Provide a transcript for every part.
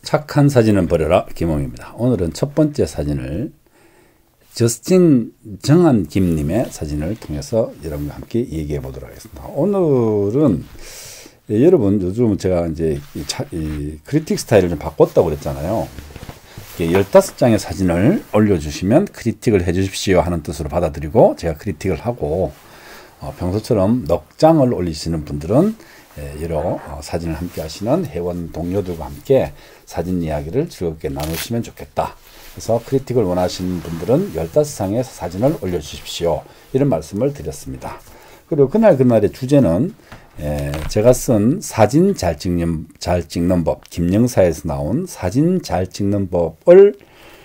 착한 사진은 버려라 김홍입니다. 오늘은 첫 번째 사진을 저스틴 정한 김님의 사진을 통해서 여러분과 함께 얘기해 보도록 하겠습니다. 오늘은 여러분 요즘 제가 이제 이 크리틱 스타일을 좀 바꿨다고 그랬잖아요. 15장의 사진을 올려주시면 크리틱을 해주십시오 하는 뜻으로 받아들이고 제가 크리틱을 하고 평소처럼 넉 장을 올리시는 분들은 여러 사진을 함께 하시는 회원 동료들과 함께 사진 이야기를 즐겁게 나누시면 좋겠다. 그래서 크리틱을 원하시는 분들은 15장의 사진을 올려주십시오. 이런 말씀을 드렸습니다. 그리고 그날의 주제는 제가 쓴 사진 잘 찍는 법, 김영사에서 나온 사진 잘 찍는 법을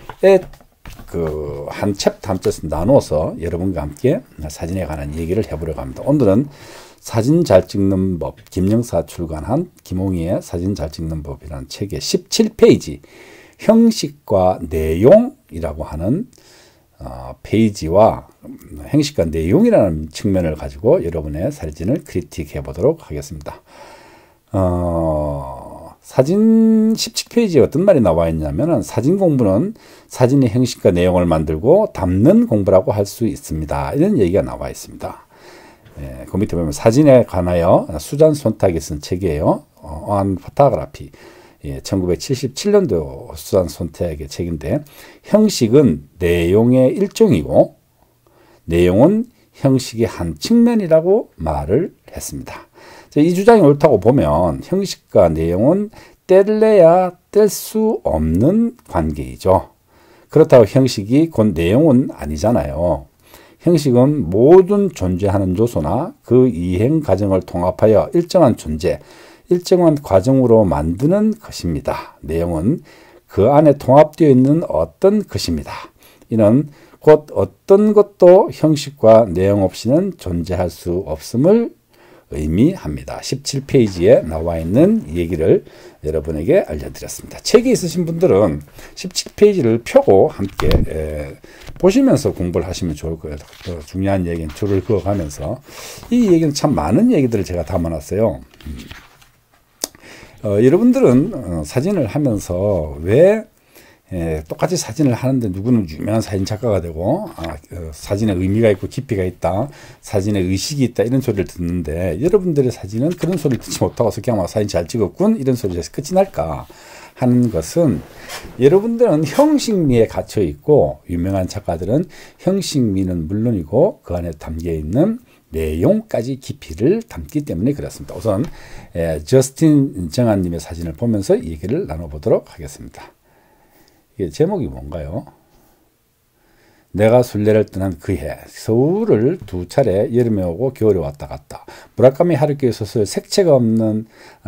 한 챕터 한 챕터 나눠서 여러분과 함께 사진에 관한 얘기를 해보려고 합니다. 오늘은 사진 잘 찍는 법, 김영사 출간한 김홍희의 사진 잘 찍는 법이라는 책의 17페이지 형식과 내용이라고 하는 페이지와 형식과 내용이라는 측면을 가지고 여러분의 사진을 크리틱해 보도록 하겠습니다. 사진 17페이지에 어떤 말이 나와 있냐면은 사진 공부는 사진의 형식과 내용을 만들고 담는 공부라고 할 수 있습니다. 이런 얘기가 나와 있습니다. 그 밑에 보면 사진에 관하여 수잔 손탁이 쓴 책이에요. On Photography. 1977년도 수잔 손탁의 책인데 형식은 내용의 일종이고 내용은 형식의 한 측면이라고 말을 했습니다. 이 주장이 옳다고 보면 형식과 내용은 뗄래야 뗄 수 없는 관계이죠. 그렇다고 형식이 곧 내용은 아니잖아요. 형식은 모든 존재하는 요소나 그 이행 과정을 통합하여 일정한 존재, 일정한 과정으로 만드는 것입니다. 내용은 그 안에 통합되어 있는 어떤 것입니다. 이는 곧 어떤 것도 형식과 내용 없이는 존재할 수 없음을 의미합니다. 17페이지에 나와 있는 얘기를 여러분에게 알려드렸습니다. 책이 있으신 분들은 17페이지를 펴고 함께 보시면서 공부를 하시면 좋을 거예요. 더 중요한 얘기는 줄을 그어가면서 이 얘기는 참 많은 얘기들을 제가 담아놨어요. 여러분들은 사진을 하면서 왜 똑같이 사진을 하는데 누구는 유명한 사진 작가가 되고 사진에 의미가 있고 깊이가 있다, 사진에 의식이 있다 이런 소리를 듣는데 여러분들의 사진은 그런 소리를 듣지 못하고 그냥 사진 잘 찍었군 이런 소리에서 끝이 날까 하는 것은 여러분들은 형식미에 갇혀 있고 유명한 작가들은 형식미는 물론이고 그 안에 담겨 있는 내용까지 깊이를 담기 때문에 그렇습니다. 우선 저스틴 정한님의 사진을 보면서 얘기를 나눠보도록 하겠습니다. 이게 제목이 뭔가요? 내가 순례를 떠난 그 해 서울을 두 차례 여름에 오고 겨울에 왔다 갔다. 무라카미 하루키 소설 색채가 없는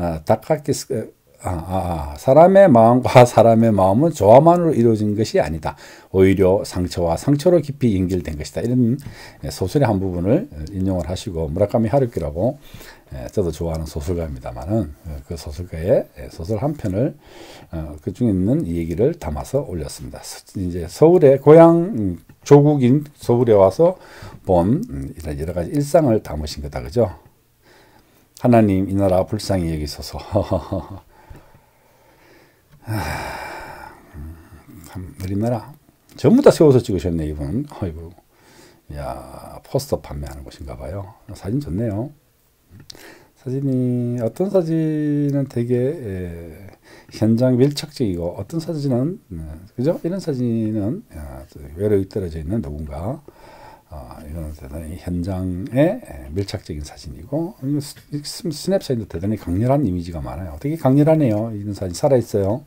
사람의 마음과 사람의 마음은 조화만으로 이루어진 것이 아니다. 오히려 상처와 상처로 깊이 연결된 것이다. 이런 소설의 한 부분을 인용을 하시고 무라카미 하루키라고 저도 좋아하는 소설가입니다만은 그 소설가의 소설 한 편을 그 중에 있는 이 얘기를 담아서 올렸습니다. 이제 서울의 고향 조국인 서울에 와서 본 이런 여러 가지 일상을 담으신 거다, 그죠? 하나님 이 나라 불쌍히 여기소서. 우리나라 전부 다 세워서 찍으셨네 이분. 어이구, 야 포스터 판매하는 곳인가 봐요. 사진 좋네요. 사진이 어떤 사진은 되게 현장 밀착적이고 어떤 사진은 그죠? 이런 사진은 외로이 떨어져 있는 누군가 이건 대단히 현장에 밀착적인 사진이고 스냅사진도 대단히 강렬한 이미지가 많아요. 되게 강렬하네요. 이런 사진 살아있어요.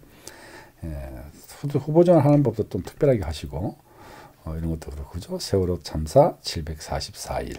후보전을 하는 법도 좀 특별하게 하시고 이런 것도 그렇고 그죠? 세월호 참사 744일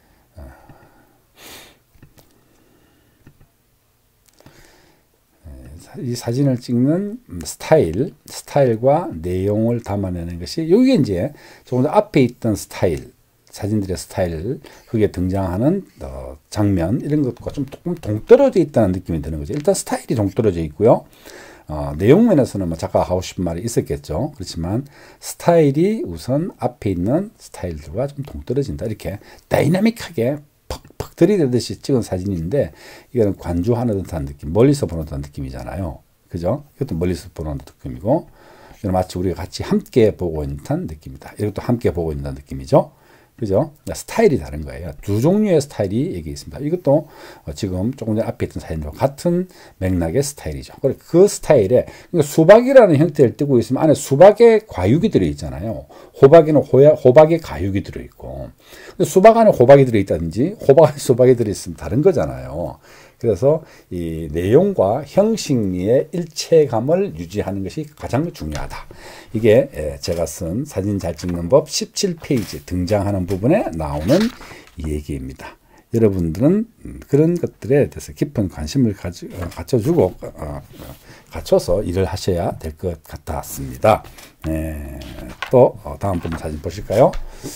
이 사진을 찍는 스타일과 내용을 담아내는 것이 이게 이제 조금 더 앞에 있던 스타일, 사진들의 스타일, 거기에 등장하는 장면 이런 것과 좀 조금 동떨어져 있다는 느낌이 드는 거죠. 일단 스타일이 동떨어져 있고요. 내용 면에서는 작가가 하고 싶은 말이 있었겠죠. 그렇지만 스타일이 우선 앞에 있는 스타일들과 좀 동떨어진다. 이렇게 다이나믹하게 퍽퍽 들이대듯이 찍은 사진인데 이거는 관주하는 듯한 느낌, 멀리서 보는 듯한 느낌이잖아요. 그죠? 이것도 멀리서 보는 느낌이고, 이건 마치 우리가 같이 함께 보고 있는 듯한 느낌이다. 이것도 함께 보고 있는 느낌이죠. 그죠? 스타일이 다른 거예요. 두 종류의 스타일이 여기 있습니다. 이것도 지금 조금 전에 앞에 있던 사진과 같은 맥락의 스타일이죠. 그 스타일에 그러니까 수박이라는 형태를 띠고 있으면 안에 수박의 과육이 들어있잖아요. 호박에는 호박의 가육이 들어있고, 수박 안에 호박이 들어있다든지 호박 안에 수박이 들어있으면 다른 거잖아요. 그래서 이 내용과 형식의 일체감을 유지하는 것이 가장 중요하다. 이게 제가 쓴 사진 잘 찍는 법 17페이지 등장하는 부분에 나오는 얘기입니다. 여러분들은 그런 것들에 대해서 깊은 관심을 갖춰주고 갖춰서 일을 하셔야 될 것 같았습니다. 또 다음 분 사진 보실까요?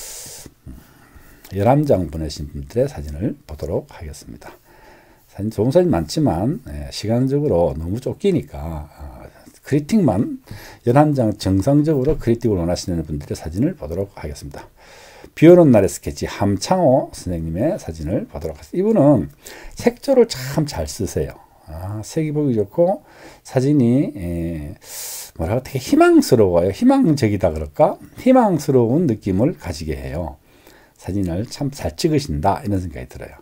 11장 보내신 분들의 사진을 보도록 하겠습니다. 사진 좋은 사진 많지만 시간적으로 너무 쫓기니까 크리틱만 11장 정상적으로 크리틱을 원하시는 분들의 사진을 보도록 하겠습니다. 비 오는 날의 스케치 함창호 선생님의 사진을 보도록 하겠습니다. 이분은 색조를 참 잘 쓰세요. 색이 보기 좋고 사진이 뭐랄까 되게 희망스러워요. 희망적이다 그럴까? 희망스러운 느낌을 가지게 해요. 사진을 참 잘 찍으신다 이런 생각이 들어요.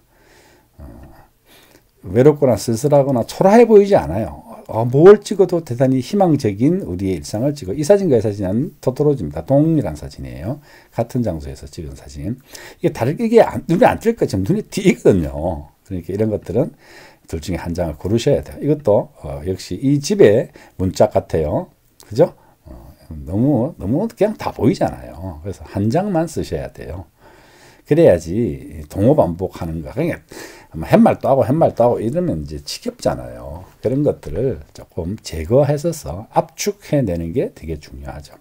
외롭거나 쓸쓸하거나 초라해 보이지 않아요. 뭘 찍어도 대단히 희망적인 우리의 일상을 찍어. 이 사진과 이 사진은 토토로지입니다. 동일한 사진이에요. 같은 장소에서 찍은 사진. 이게 눈에 안 띌 것처럼 눈에 띄거든요. 그러니까 이런 것들은 둘 중에 한 장을 고르셔야 돼요. 이것도 역시 이 집의 문짝 같아요. 그죠? 너무 그냥 다 보이잖아요. 그래서 한 장만 쓰셔야 돼요. 그래야지 동호반복하는 거. 그러니까 햇말도 하고 이러면 이제 지겹잖아요. 그런 것들을 조금 제거해서 압축해내는 게 되게 중요하죠.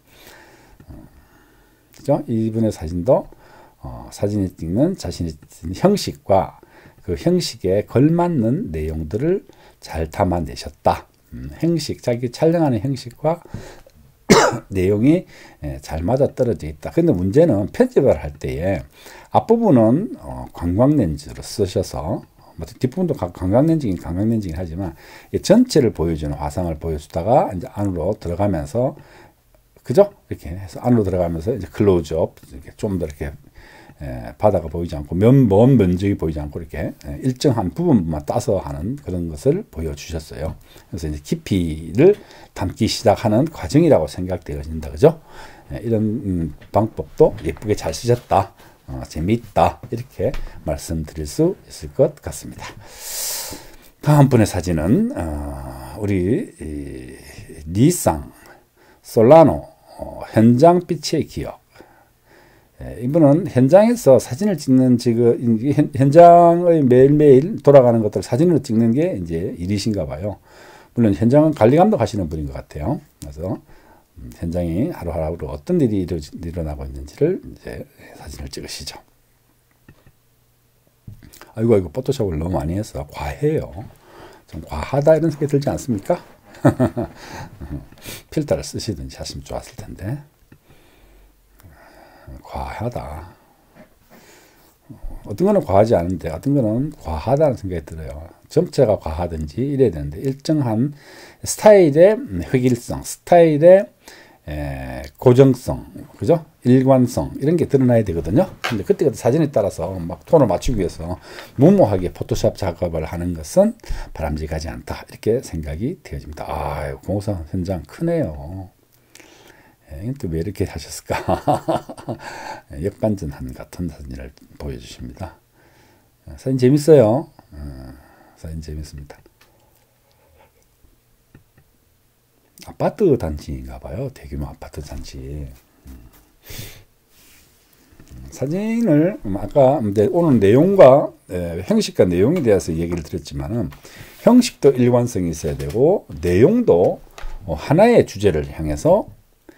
그죠? 이분의 사진도 사진이 찍는 자신의 형식과 그 형식에 걸맞는 내용들을 잘 담아내셨다. 형식, 자기 촬영하는 형식과 내용이 잘 맞아떨어져 있다. 근데 문제는 편집을 할 때에 앞부분은 관광렌즈로 쓰셔서 뒷부분도 관광렌즈긴 하지만 전체를 보여주는 화상을 보여주다가 이제 안으로 들어가면서 그죠? 이렇게 해서 안으로 들어가면서 이제 클로즈업 좀 더 이렇게 바다가 보이지 않고 먼 면적이 보이지 않고 이렇게 일정한 부분만 따서 하는 그런 것을 보여주셨어요. 그래서 이제 깊이를 담기 시작하는 과정이라고 생각되어진다. 그죠? 이런 방법도 예쁘게 잘 쓰셨다. 재미있다. 이렇게 말씀드릴 수 있을 것 같습니다. 다음 분의 사진은 우리 니상 솔라노 현장 빛의 기억. 이분은 현장에서 사진을 찍는 지금 현장의 매일매일 돌아가는 것들 사진으로 찍는 게 이제 일이신가 봐요. 물론 현장은 관리 감독하시는 분인 것 같아요. 그래서 현장이 하루하루 어떤 일이 일어나고 있는지를 이제 사진을 찍으시죠. 아이고 포토샵을 너무 많이 해서 과해요. 좀 과하다 이런 생각이 들지 않습니까? 필터를 쓰시든지 하시면 좋았을 텐데. 과하다. 어떤 거는 과하지 않은데 어떤 거는 과하다는 생각이 들어요. 전체가 과하든지 이래야 되는데 일정한 스타일의 획일성, 스타일의 고정성, 그죠? 일관성 이런 게 드러나야 되거든요. 근데 그때 사진에 따라서 막 톤을 맞추기 위해서 무모하게 포토샵 작업을 하는 것은 바람직하지 않다. 이렇게 생각이 되어집니다. 아, 공사 현장 크네요. 또 왜 이렇게 하셨을까? 역반전한 같은 사진을 보여주십니다. 사진 재밌어요. 사진 재밌습니다. 아파트 단지인가 봐요. 대규모 아파트 단지. 사진을 아까 오늘 내용과 형식과 내용에 대해서 얘기를 드렸지만은 형식도 일관성이 있어야 되고 내용도 하나의 주제를 향해서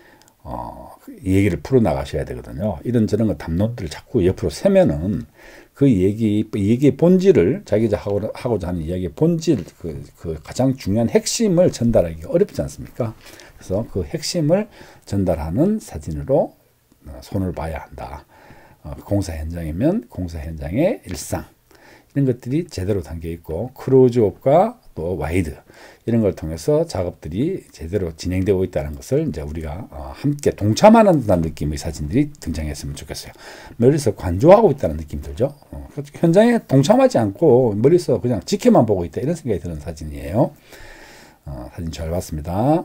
얘기를 풀어나가셔야 되거든요. 이런저런 거 담론들을 자꾸 옆으로 세면은 그 얘기의 본질을 자기가 하고자 하는 이야기의 본질, 그 가장 중요한 핵심을 전달하기가 어렵지 않습니까? 그래서 그 핵심을 전달하는 사진으로 손을 봐야 한다. 공사 현장이면 공사 현장의 일상, 이런 것들이 제대로 담겨 있고 크로즈업과 또 와이드 이런 걸 통해서 작업들이 제대로 진행되고 있다는 것을 이제 우리가 함께 동참하는 듯한 느낌의 사진들이 등장했으면 좋겠어요. 멀리서 관조하고 있다는 느낌 들죠. 현장에 동참하지 않고 멀리서 그냥 지켜만 보고 있다 이런 생각이 드는 사진이에요. 사진 잘 봤습니다.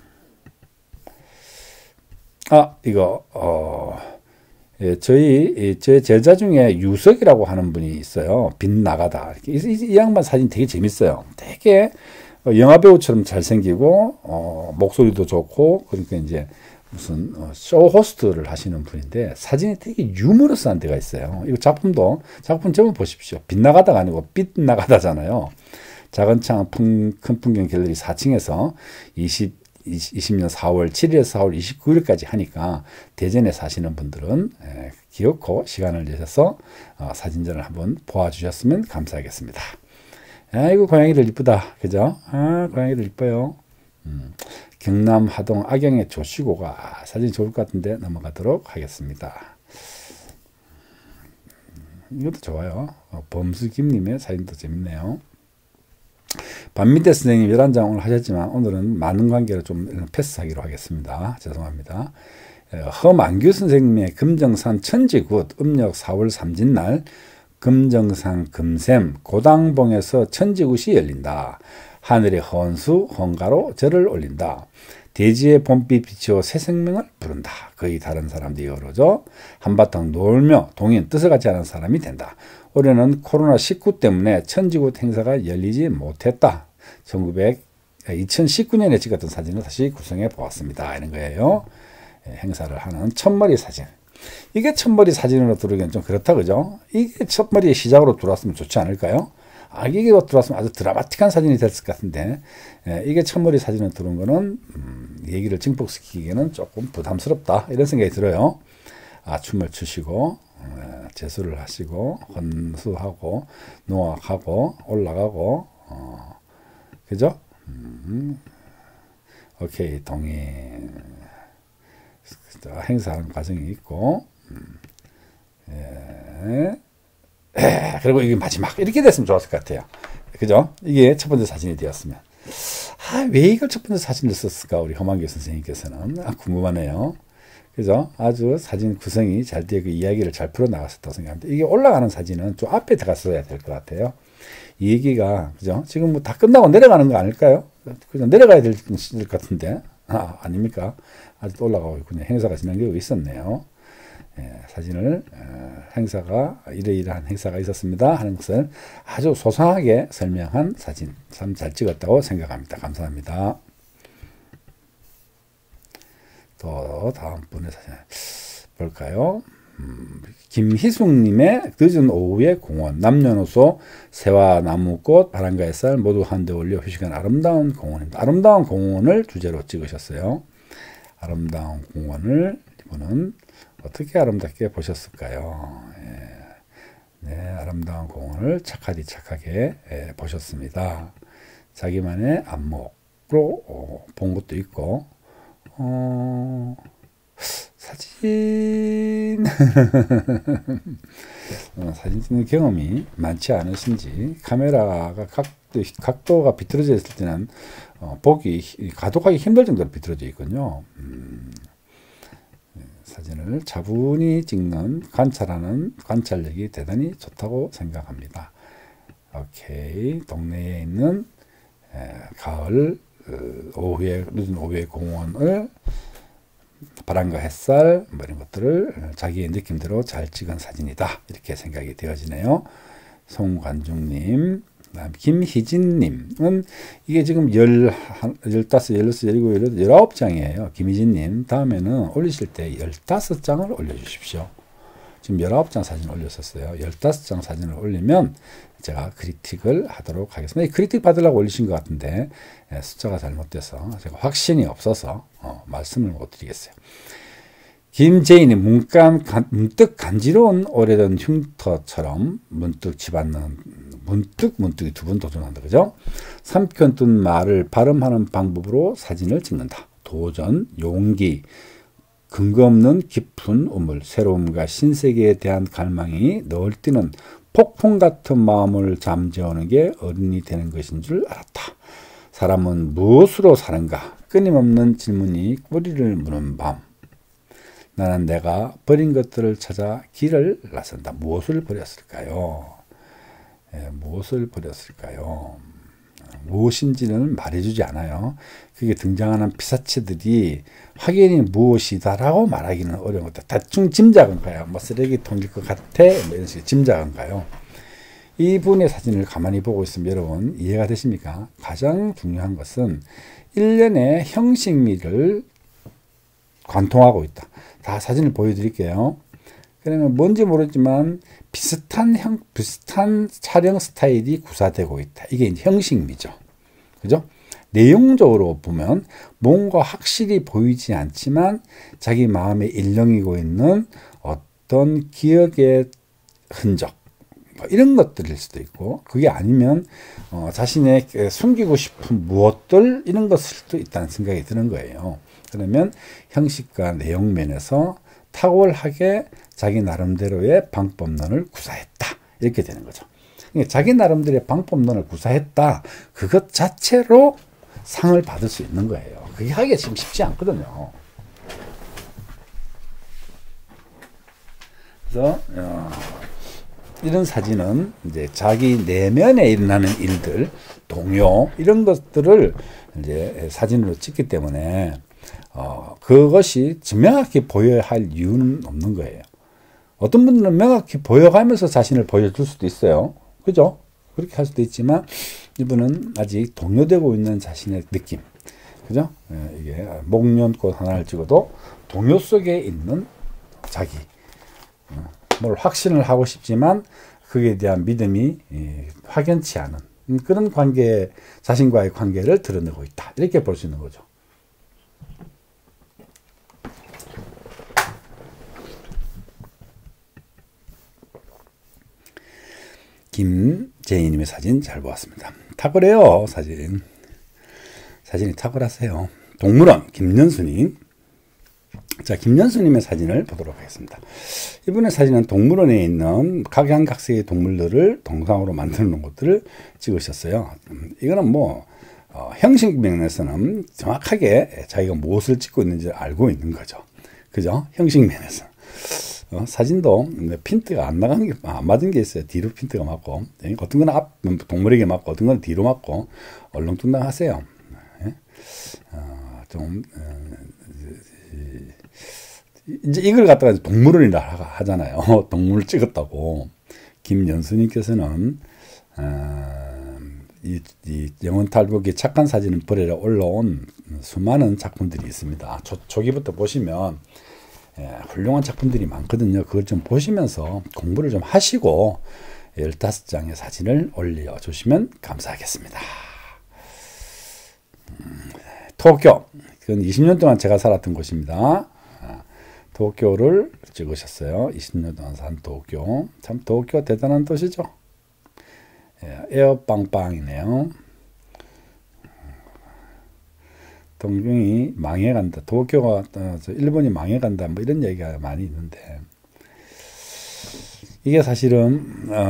예, 제 제자 중에 유석이라고 하는 분이 있어요. 빗나가다. 이 양반 사진 되게 재밌어요. 되게 영화배우처럼 잘생기고, 목소리도 좋고, 그러니까 이제 무슨 쇼 호스트를 하시는 분인데, 사진이 되게 유머러스한 데가 있어요. 이거 작품 제목 보십시오. 빗나가다가 아니고 빗나가다잖아요. 작은 창 큰 풍경 갤러리 4층에서 20년 4월 7일에서 4월 29일까지 하니까 대전에 사시는 분들은 기어코 시간을 내셔서 사진전을 한번 보아주셨으면 감사하겠습니다. 아이고 고양이들 이쁘다. 그죠? 고양이들 이뻐요. 경남 하동 악영의 조시고가 사진 좋을 것 같은데 넘어가도록 하겠습니다. 이것도 좋아요. 범수김님의 사진도 재밌네요. 반민태 선생님 11장 오늘 하셨지만 오늘은 많은 관계로 좀 패스하기로 하겠습니다. 죄송합니다. 허만규 선생님의 금정산 천지굿 음력 4월 3진날 금정산 금샘 고당봉에서 천지굿이 열린다. 하늘의 헌수 헌가로 절을 올린다. 대지의 봄빛 비치어 새 생명을 부른다. 거의 다른 사람들이 어우러져 한바탕 놀며 동인 뜻을 같지 않은 사람이 된다. 올해는 코로나19 때문에 천지굿 행사가 열리지 못했다. 2019년에 찍었던 사진을 다시 구성해 보았습니다. 이런 거예요. 행사를 하는 첫머리 사진. 이게 첫머리 사진으로 들어오기엔 좀 그렇다, 그죠? 이게 첫머리의 시작으로 들어왔으면 좋지 않을까요? 이게 들어왔으면 아주 드라마틱한 사진이 됐을 것 같은데, 이게 첫머리 사진으로 들어온 거는, 얘기를 증폭시키기에는 조금 부담스럽다. 이런 생각이 들어요. 춤을 추시고, 제수를 하시고, 헌수하고, 노악하고, 올라가고, 그죠? 오케이, 동의. 행사하는 과정이 있고, 그리고 이게 마지막, 이렇게 됐으면 좋았을 것 같아요. 그죠? 이게 첫 번째 사진이 되었으면. 왜 이걸 첫 번째 사진을 썼을까? 우리 허만규 선생님께서는. 궁금하네요. 그죠? 아주 사진 구성이 잘 되고 이야기를 잘 풀어나갔었다고 생각합니다. 이게 올라가는 사진은 좀 앞에 들어갔어야 될 것 같아요. 이 얘기가, 그죠? 지금 뭐 다 끝나고 내려가는 거 아닐까요? 그죠? 내려가야 될 것 같은데. 아닙니까? 아직 올라가고 있군요. 행사가 진행되고 있었네요. 사진을, 행사가, 이러이러한 행사가 있었습니다. 하는 것을 아주 소상하게 설명한 사진. 참 잘 찍었다고 생각합니다. 감사합니다. 또 다음 분의 사진 볼까요? 김희숙님의 늦은 오후의 공원, 남녀노소, 새와 나무꽃, 바람과 햇살 모두 한데 올려 휴식한 아름다운 공원입니다. 아름다운 공원을 주제로 찍으셨어요. 아름다운 공원을 이분은 어떻게 아름답게 보셨을까요? 네, 아름다운 공원을 착하게 보셨습니다. 자기만의 안목으로 본 것도 있고, 사진 사진 찍는 경험이 많지 않으신지 카메라가 각도가 비틀어져 있을 때는 보기 가독하기 힘들 정도로 비틀어져 있군요. 사진을 차분히 찍는 관찰하는 관찰력이 대단히 좋다고 생각합니다. 오케이. 동네에 있는 가을 늦은 오후의 공원을 바람과 햇살 뭐 이런 것들을 자기의 느낌대로 잘 찍은 사진이다. 이렇게 생각이 되어지네요. 송관중님, 김희진님은 이게 지금 15, 16, 17, 18, 19장이에요. 김희진님 다음에는 올리실 때 15장을 올려주십시오. 지금 19장 사진 올렸었어요. 15장 사진을 올리면 제가 크리틱을 하도록 하겠습니다. 크리틱 받으려고 올리신 것 같은데 숫자가 잘못돼서 제가 확신이 없어서 말씀을 못 드리겠어요. 김재인이 문득 간지러운 오래된 흉터처럼 문득 집안는 문득이 두 번 도전한다. 그죠? 삼켜 둔 말을 발음하는 방법으로 사진을 찍는다. 도전, 용기, 근거 없는 깊은 우물, 새로움과 신세계에 대한 갈망이 널뛰는 폭풍 같은 마음을 잠재우는 게 어른이 되는 것인 줄 알았다. 사람은 무엇으로 사는가? 끊임없는 질문이 꼬리를 무는 밤. 나는 내가 버린 것들을 찾아 길을 나선다. 무엇을 버렸을까요? 무엇을 버렸을까요? 무엇인지는 말해주지 않아요. 그게 등장하는 피사체들이 확연히 무엇이다라고 말하기는 어려운 것다. 대충 짐작은 가요. 뭐 쓰레기통일 것 같아. 뭐 이런 식의 짐작은 가요. 이분의 사진을 가만히 보고 있으면 여러분 이해가 되십니까? 가장 중요한 것은 일련의 형식미를 관통하고 있다. 다 사진을 보여드릴게요. 그러면 뭔지 모르지만 비슷한 촬영 스타일이 구사되고 있다. 이게 이제 형식미죠. 그죠? 내용적으로 보면 뭔가 확실히 보이지 않지만 자기 마음에 일렁이고 있는 어떤 기억의 흔적, 뭐 이런 것들일 수도 있고, 그게 아니면 자신의 숨기고 싶은 무엇들 이런 것일 수도 있다는 생각이 드는 거예요. 그러면 형식과 내용 면에서 탁월하게 자기 나름대로의 방법론을 구사했다. 이렇게 되는 거죠. 그러니까 자기 나름대로의 방법론을 구사했다. 그것 자체로 상을 받을 수 있는 거예요. 그게 하기가 지금 쉽지 않거든요. 그래서 이런 사진은 이제 자기 내면에 일어나는 일들, 동요 이런 것들을 이제 사진으로 찍기 때문에 그것이 명확히 보여야 할 이유는 없는 거예요. 어떤 분들은 명확히 보여가면서 자신을 보여줄 수도 있어요. 그죠? 그렇게 할 수도 있지만 이분은 아직 동요되고 있는 자신의 느낌. 그죠? 이게 목련꽃 하나를 찍어도 동요 속에 있는 자기. 뭘 확신을 하고 싶지만 그에 대한 믿음이 확연치 않은 그런 관계, 자신과의 관계를 드러내고 있다. 이렇게 볼 수 있는 거죠. 김재희님의 사진 잘 보았습니다. 탁월해요. 사진이 탁월하세요. 동물원 김연수님. 자, 김연수님의 사진을 보도록 하겠습니다. 이분의 사진은 동물원에 있는 각양각색의 동물들을 동상으로 만드는 것들을 찍으셨어요. 이거는 뭐 형식 면에서는 정확하게 자기가 무엇을 찍고 있는지 알고 있는 거죠. 그죠? 형식 면에서. 사진도 핀트가 안 나간 게, 안 맞은 게 있어요. 뒤로 핀트가 맞고. 어떤 건 앞, 동물에게 맞고, 어떤 건 뒤로 맞고, 얼렁뚱땅 하세요. 이제 이걸 갖다가 동물원이라 하잖아요. 동물을 찍었다고. 김연수님께서는, 이 영혼탈북의 착한 사진을 버리러 올라온 수많은 작품들이 있습니다. 초기부터 보시면, 훌륭한 작품들이 많거든요. 그걸 좀 보시면서 공부를 좀 하시고 15장의 사진을 올려주시면 감사하겠습니다. 도쿄. 그건 20년 동안 제가 살았던 곳입니다. 도쿄를 찍으셨어요. 20년 동안 산 도쿄. 참 도쿄 대단한 도시죠. 에어빵빵이네요. 동경이 망해간다. 도쿄가 일본이 망해간다. 뭐 이런 얘기가 많이 있는데 이게 사실은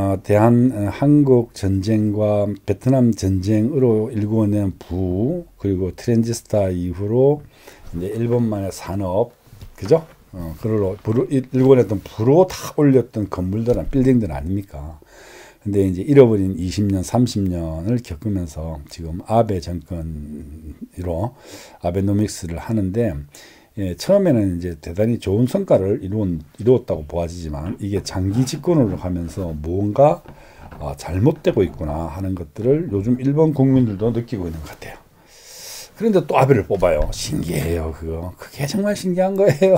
한국 전쟁과 베트남 전쟁으로 일궈낸 부 그리고 트랜지스타 이후로 이제 일본만의 산업 그죠? 그걸로 일궈냈던 부로 다 올렸던 건물들, 빌딩들 아닙니까? 근데 이제 잃어버린 20년, 30년을 겪으면서 지금 아베 정권으로 아베노믹스를 하는데, 처음에는 이제 대단히 좋은 성과를 이루었다고 보아지지만, 이게 장기 집권으로 가면서 뭔가 잘못되고 있구나 하는 것들을 요즘 일본 국민들도 느끼고 있는 것 같아요. 그런데 또 아베를 뽑아요. 신기해요, 그거. 그게 정말 신기한 거예요.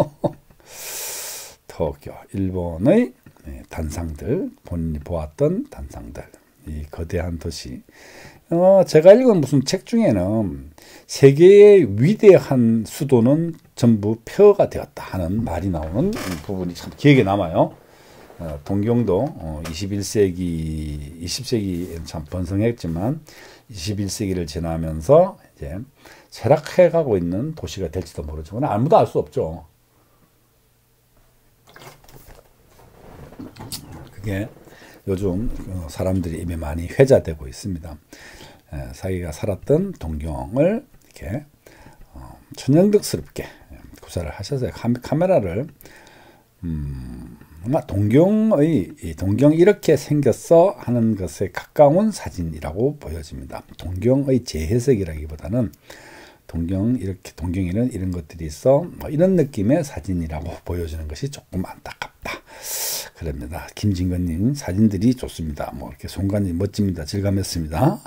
도쿄, 일본의 단상들, 본인이 보았던 단상들, 이 거대한 도시. 제가 읽은 무슨 책 중에는 세계의 위대한 수도는 전부 폐허가 되었다 하는 말이 나오는 부분이 참 기억에 남아요. 동경도 21세기, 20세기에는 참 번성했지만 21세기를 지나면서 이제 쇠락해가고 있는 도시가 될지도 모르지만 아무도 알 수 없죠. 그게 요즘 사람들이 이미 많이 회자되고 있습니다. 자기가 살았던 동경을 이렇게 천연덕스럽게 구사를 하셔서 카메라를 아마 동경 이렇게 생겼어 하는 것에 가까운 사진이라고 보여집니다. 동경의 재해석이라기보다는 동경에는 이런 것들이 있어 뭐 이런 느낌의 사진이라고 보여주는 것이 조금 안타깝다. 그럽니다. 김진건님 사진들이 좋습니다. 뭐 이렇게 송관이 멋집니다. 질감했습니다.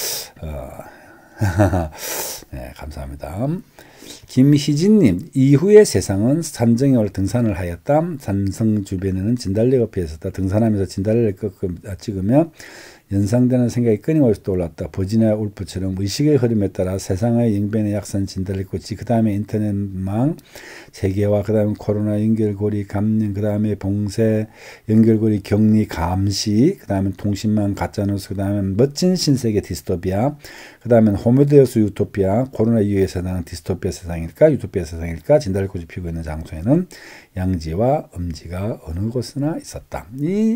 네, 감사합니다. 김희진님, 이후에 세상은 산정에 올 등산을 하였다. 산성 주변에는 진달래가 피었었다. 등산하면서 진달래를 찍으며 연상되는 생각이 끊임없이 떠올랐다. 버지니아 울프처럼 의식의 흐름에 따라 세상의 영변의 약산 진달래꽃이, 그 다음에 인터넷망 세계화, 그 다음에 코로나 연결고리 감염, 그 다음에 봉쇄 연결고리 격리 감시, 그 다음에 통신망 가짜뉴스, 그 다음에 멋진 신세계 디스토피아, 그 다음에 호모데우스 유토피아, 코로나 이후의 세상은 디스토피아 세상일까 유토피아 세상일까. 진달래꽃이 피고 있는 장소에는 양지와 음지가 어느 곳이나 있었다.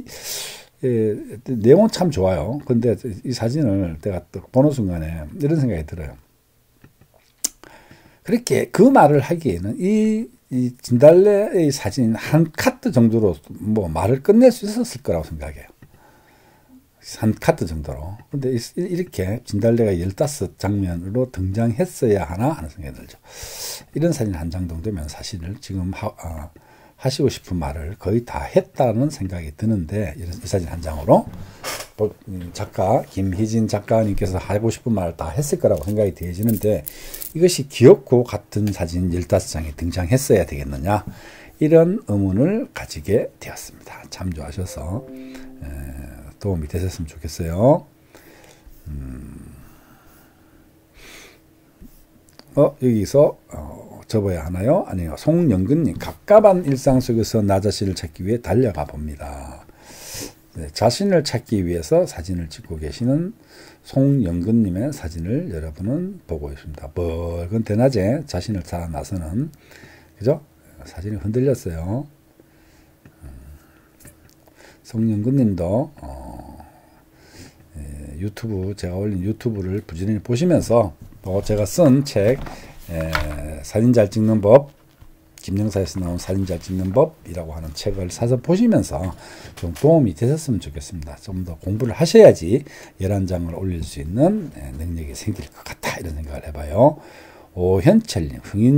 내용은 참 좋아요. 근데 이 사진을 내가 또 보는 순간에 이런 생각이 들어요. 그렇게 그 말을 하기에는 이 진달래의 사진 한 카트 정도로 뭐 말을 끝낼 수 있었을 거라고 생각해요. 한 카트 정도로. 근데 이렇게 진달래가 15장면으로 등장했어야 하나 하는 생각이 들죠. 이런 사진 한 장 정도면 사실을 지금 하시고 싶은 말을 거의 다 했다는 생각이 드는데, 이 사진 한 장으로 작가 김희진 작가님께서 하고 싶은 말을 다 했을 거라고 생각이 되어지는데, 이것이 귀엽고 같은 사진 15장이 등장했어야 되겠느냐, 이런 의문을 가지게 되었습니다. 참조하셔서 도움이 되셨으면 좋겠어요. 여기서 접어야 하나요? 아니요. 송영근님, 갑갑한 일상 속에서 나 자신을 찾기 위해 달려가 봅니다. 네, 자신을 찾기 위해서 사진을 찍고 계시는 송영근님의 사진을 여러분은 보고 있습니다. 붉은 대낮에 자신을 찾아 나서는, 그죠? 사진이 흔들렸어요. 송영근님도 유튜브, 제가 올린 유튜브를 부지런히 보시면서 또 제가 쓴 책 사진 잘 찍는 법, 김영사에서 나온 사진 잘 찍는 법이라고 하는 책을 사서 보시면서 좀 도움이 되셨으면 좋겠습니다. 좀 더 공부를 하셔야지 11장을 올릴 수 있는 능력이 생길 것 같다, 이런 생각을 해봐요. 오현철님,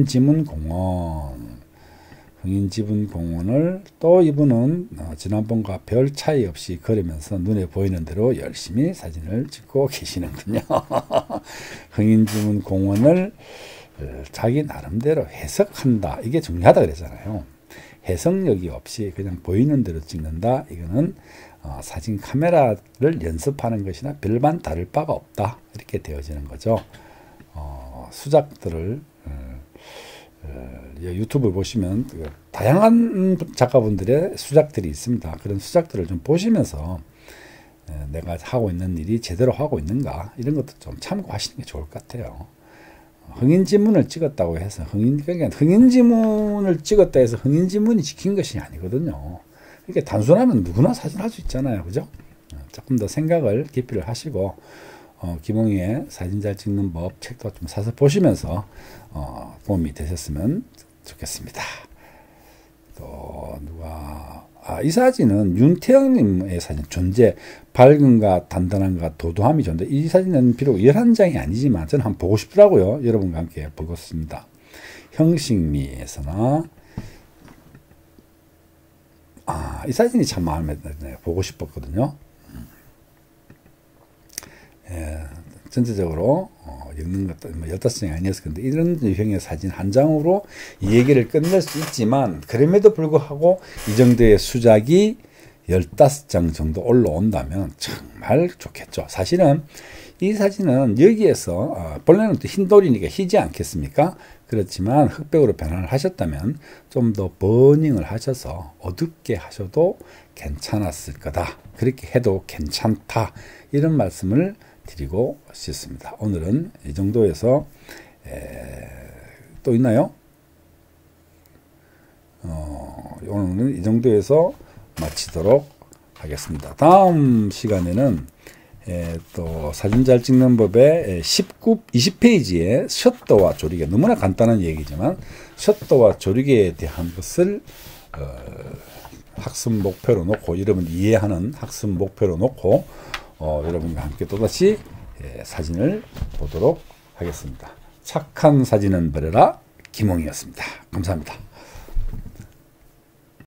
흥인지분공원을 또 이분은 지난번과 별 차이 없이 걸으면서 눈에 보이는 대로 열심히 사진을 찍고 계시는군요. 흥인지분공원을 자기 나름대로 해석한다. 이게 중요하다 그랬잖아요. 해석력이 없이 그냥 보이는 대로 찍는다. 이거는 사진 카메라를 연습하는 것이나 별반 다를 바가 없다. 이렇게 되어지는 거죠. 수작들을 유튜브 보시면 다양한 작가분들의 수작들이 있습니다. 그런 수작들을 좀 보시면서 내가 하고 있는 일이 제대로 하고 있는가, 이런 것도 좀 참고하시는 게 좋을 것 같아요. 흥인지문을 찍었다고 해서 흥인지문을 찍었다 해서 흥인지문이 지킨 것이 아니거든요. 그러니까 단순하면 누구나 사진할 수 있잖아요. 그죠? 조금 더 생각을 깊이를 하시고 김홍희의 사진 잘 찍는 법 책도 좀 사서 보시면서 도움이 되셨으면 좋겠습니다. 또 누가 이 사진은 윤태영님의 사진, 존재, 밝음과 단단함과 도도함이 존재. 이 사진은 비록 11장이 아니지만 저는 한번 보고 싶더라고요. 여러분과 함께 보겠습니다. 형식미에서나 이 사진이 참 마음에 드네요. 보고 싶었거든요. 전체적으로 읽는 것도 15장이 아니었을 건데, 이런 유형의 사진 한 장으로 이 얘기를 끝낼 수 있지만, 그럼에도 불구하고 이 정도의 수작이 15장 정도 올라온다면 정말 좋겠죠. 사실은 이 사진은 여기에서 본래는 또 흰돌이니까 희지 않겠습니까? 그렇지만 흑백으로 변환을 하셨다면 좀 더 버닝을 하셔서 어둡게 하셔도 괜찮았을 거다. 그렇게 해도 괜찮다. 이런 말씀을 드리고 싶습니다. 오늘은 이 정도에서 또 있나요? 오늘은 이 정도에서 마치도록 하겠습니다. 다음 시간에는 또 사진 잘 찍는 법의 20페이지에 셔터와 조리개, 너무나 간단한 얘기지만 셔터와 조리개에 대한 것을 학습 목표로 놓고, 여러분이 이해하는 학습 목표로 놓고 여러분과 함께 또다시 사진을 보도록 하겠습니다. 착한 사진은 버려라, 김홍이었습니다. 감사합니다.